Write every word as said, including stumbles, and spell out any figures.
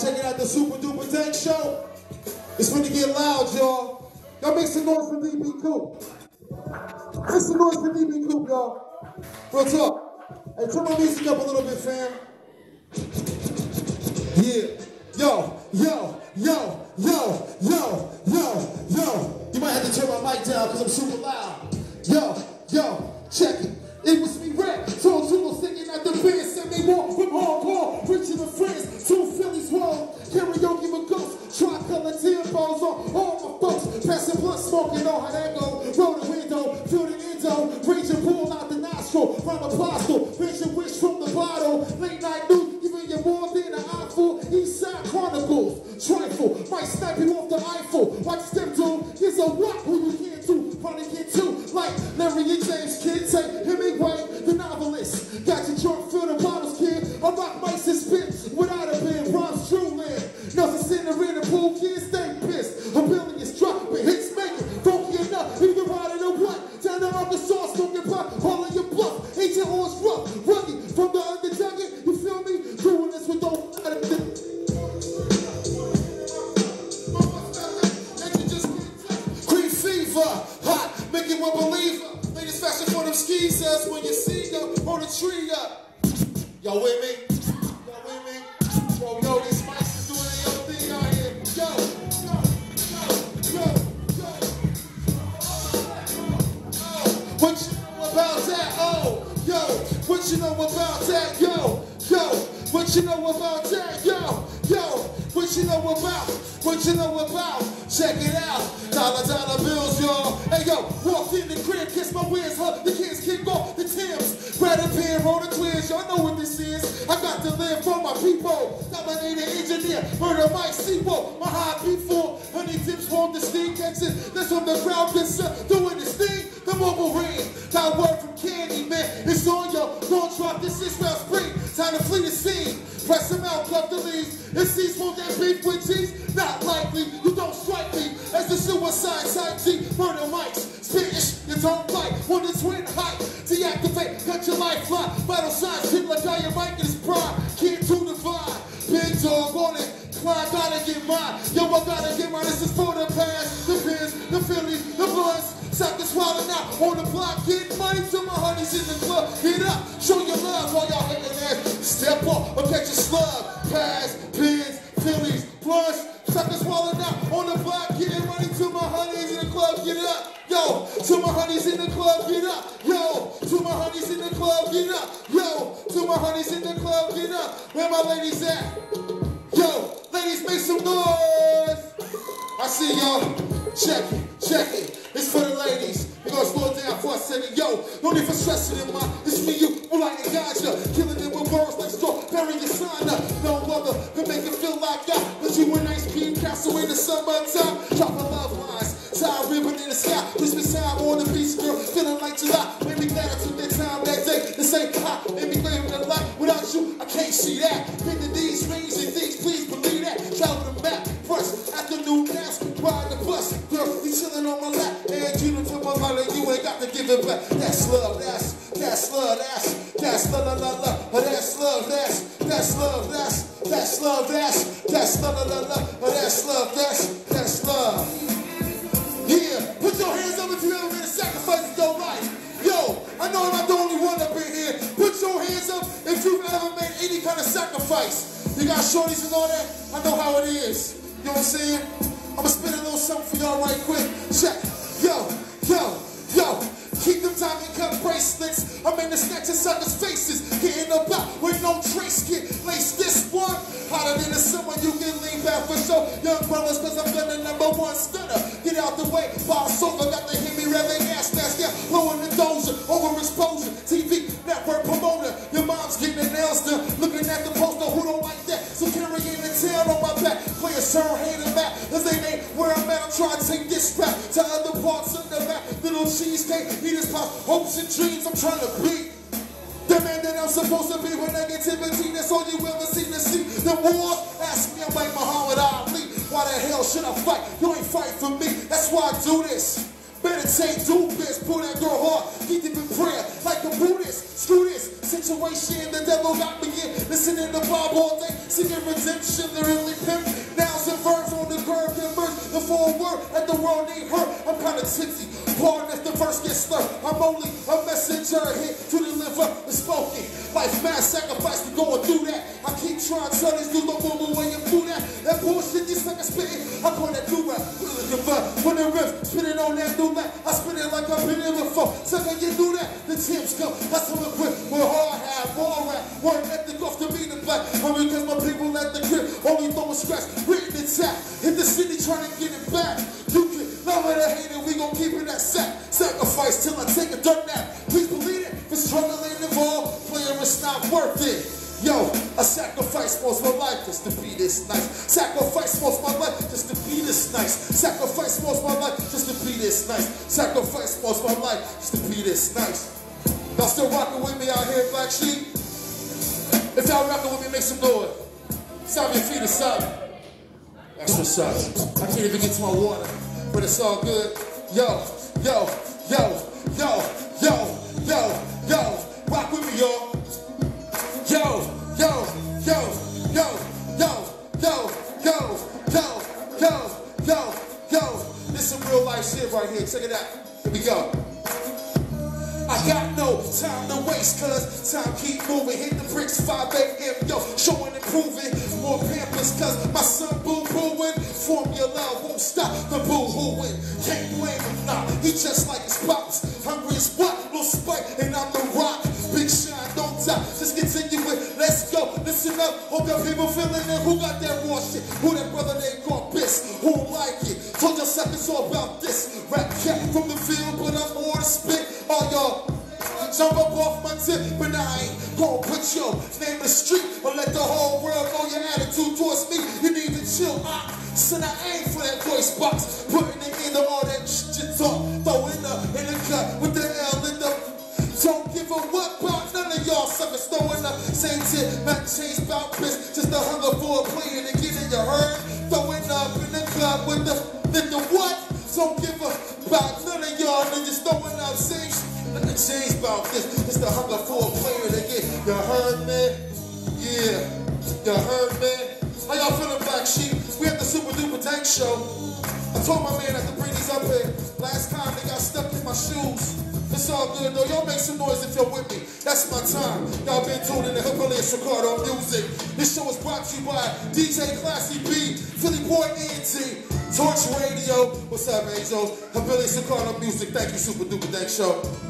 checking out the Super Duper Tank Show. It's gonna get loud, y'all. Y'all make some noise for D B Coop. Make some noise for D B Coop, y'all. Real talk. Hey, turn my music up a little bit, fam. Yeah. Yo, yo, yo, yo, yo, yo, yo. You might have to turn my mic down because I'm super loud. Yo, yo, check it. It was me, Red. Told Jewel singing at the band. Sent me more from hardcore. Reaching the friends. Two Phillies roll. Karaoke with ghosts. Tricolor tampons on all my folks. Passing blood, smoking on how that go. Roll the window. Feel the endo. Rage and pull out the nostril. Round the apostle. Vision wish from the bottle. Late night news. Giving you more than an eyeful. East Side Chronicles. Trifle. Might snipe you off the Eiffel. Watch them do. Here's a what who you can't do. Probably get to. Like Larry and James. Kid take Hemingway, the novelist. Got you drunk, fill the bottles, kid. I rock mics and spit without a pen. Rhymes true land. Nothing sitting in the pool, kids stay pissed. A billion is dropping, hits making. Funky enough, either ride it or what? Down the other sauce, don't get by. All of your bluff. Ancient horse rough, rugged from the underdog. You feel me? Doing this with no. Green fever, hot, make you a believer. Latest fashion for them skeezers when you see them on the tree up. Y'all with me? Y'all with me? Yo, yo, these mics is doing their own thing out here. Yo, yo, yo, yo, yo. What you know about that? Oh, yo, what you know about that? Yo, yo, what you know about that? Yo, yo, what you know about? What you know about? Check it out. Dollar, dollar bills, y'all. Hey, yo, walked in the crib, kiss my whiz, hug the kids, kick off the Timbs. Grab a pen, roll the clears, y'all know what this is. I got to live for my people. Dominated engineer, murder Mike Sequel. My high people, honey tips won't the stink exit. That's from the crowd that's uh, doing this thing. The mobile ring. Got word from Candy, man. It's on yo. Don't drop this is round spring. Time to flee the scene. Press them out, cut the leaves. It's seasonal that beef with cheese. Not likely, you don't strike me. As the suicide side G, murder mics. Spanish, you don't bite. One to twin height. Deactivate, cut your lifeline. Vital signs, hit like I am Mike in his prime. Can't do the vibe. Big dog on it. Clyde gotta get mine. Yo, I gotta get mine. This is for the past. The pins, the Phillies, the Bloods. Suck and swallowing out on the block. Get money to my honeys in the club. Get up, show your love while y'all hitting ass. Step up or catch a slug. Pass, pins, Phillies, Bloods. Suck and swallowing out on the block. Getting money to my honeys in the club. Get up. Yo, to my honeys in the club, get up. Yo, to my honeys in the club, get up. Yo, to my honeys in the club, get up. Where my ladies at? Yo, ladies, make some noise. I see y'all. Check it, check it. It's for the ladies. We're gonna slow it down for a second. Yo, no need for stressing in mind. It's me, you, who like a gotcha. Killing it with words like straw. Bury your sign up. No other can make it feel like that. But you an ice cream castle in the summertime. Dropping love lines. Tie ribbon in the sky. Christmas time on the beach, girl. Feeling like July. Made me glad I took that time that day. This ain't hot. Made me glad with the light. Without you, I can't see that. Been to these rings and things, please believe that. Travel the map. First, afternoon naps. Ride the bus. Girl, you chilling on my lap. And you done took my money. You ain't got to give it back. That's love. That's, that's love. That's, that's love, love, love, love. That's love. That's, that's love. That's, that's love. That's, that's love, love, love, love. That's love. That's, that's love. Yeah, put your hands up if you ever made a sacrifice in your life. Yo, I know I'm not the only one up in here. Put your hands up if you've ever made any kind of sacrifice. You got shorties and all that? I know how it is. You know what I'm saying? I'm gonna spit a little something for y'all right quick. Check. Yo, yo, yo. Keep them diamond cut bracelets. I'm in the snatch of suckers' faces. Getting about with no trace. Get lace this one. Hotter than the summer, you can lean back for sure. Young brothers, cause I'm gonna number one stunner. Get out the way, ball sofa, got the hit me revving ass fast. Yeah, blowing the dozer, overexposure. T V, network promoter. Your mom's getting her nails done. Looking at the poster, who don't like that? So carrying the tail on my back. Play a sir, hate him back. Cause they ain't where I'm at. I'm trying to take this rap to other parts of the back. Little cheesecake, eaters pop, hopes and dreams. I'm trying to be the man that I'm supposed to be with negativity. That's all you ever see to see. The wars, ask me, I'm like Muhammad Ali. Why the hell should I fight? You ain't fight for me. That's why I do this. Meditate, do this, pull that girl hard, keep deep in prayer, like a Buddhist. Screw this situation, the devil got me in. Listening to Bob all day, singing redemption, literally world need hurt. I'm kinda tipsy. Pardon if the verse gets slurred. I'm only a messenger here to deliver the spoken. Life, mad sacrifice to going through that. I keep trying to tell these dudes, don't move away and do that. That bullshit, just like I spit it. I call that new rap. When the riff, spitting on that new rap. I spit it like I've been here before. So when you do that, the Tim's come. That's how we quit. We're hard, have more rap. One ethnic off to be the black. I mean, because my people at the crib only throwing scratch. Written and tap. Hit the city trying to get it back. You can love it or hate it, we gon' keep it that sack. Sacrifice till I take a dirt nap. Please believe it, for struggle ain't involved. Player, it's not worth it. Yo, I sacrifice most of my life just to be this nice. Sacrifice most of my life just to be this nice. Sacrifice most of my life just to be this nice. Sacrifice most of my life just to be this nice. Y'all still rocking with me out here, Black Sheep? If y'all rocking with me, make some noise. Stop your feet aside. That's what's up. I can't even get to my water, but it's all good. Yo, yo, yo, yo, yo, yo, yo. Rock with me, y'all. Yo, yo, yo, yo, yo, yo, yo, yo, yo, yo, yo. This is some real life shit right here. Check it out. Here we go. I got no time to waste, cause time keep moving. Hit the bricks, five A M, yo, showing and proving. More pampers, cause my son boo-booing. Formula won't stop the boo-hooing. Can't blame him, nah, he just like his pops. Hungry as what? Little spike, and I'm the rock. Big shine, don't die, just continue it. Let's go, listen up. Hope your people feeling it. Who got that raw shit? Who that brother they call piss? Who like it? Told your suckers all about this. Rap cat from the field, but I'm more to spit. All y'all jump up off my tip, but I ain't gon' put your name in the street or let the whole world know your attitude towards me. You need to chill, ah. Son, I aim for that voice box, putting it in the all that shit talk, throw it up in the cut with the L in the. Don't give a what about none of y'all suckers throwing up same shit, not change about piss, just the hunger for a player to get in your herd, throwing up in the club with the, then the what? Don't give a about none of y'all niggas throwing up same shit. Nothing changed about this. It's the hunger for a player to get. You heard me? Yeah. You heard me? How y'all feeling, Black Sheep? We at the Super Duper Tank Show. I told my man I had to bring these up here. Last time they got stuck in my shoes. It's all good though. Y'all make some noise if you're with me. That's my time. Y'all been tuned in to Hippolyta Ricardo Music. This show is brought to you by D J Classy B, Philly Boy E N T, Torch Radio. What's up, Angel? Hippolyta Ricardo Music. Thank you, Super Duper Tank Show.